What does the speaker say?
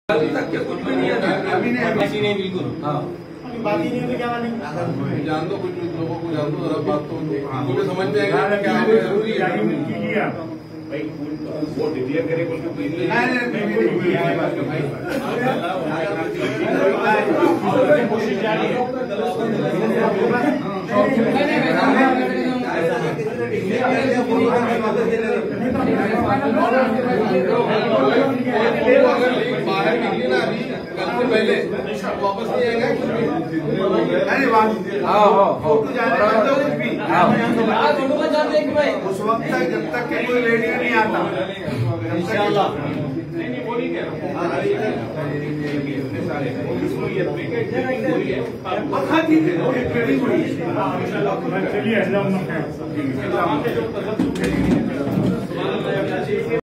अभी तक के कुछ भी नहीं है, अभी नहीं बिल्कुल। हाँ बाकी नहीं तो क्या मानेंगे, जान दो कुछ लोगों को, जान दो जरा बात तो मुझे समझ में आएगा क्या जरूरी है। भाई वो डिक्लेयर करे बोल के कोशिश जारी है। बाहर निकली ना अभी कल से पहले वापस नहीं आएगा कुछ भी। उस वक्त तक जब तक के कोई रेडियो नहीं आता इंशाल्लाह नहीं वो नहीं कह रहा चलिए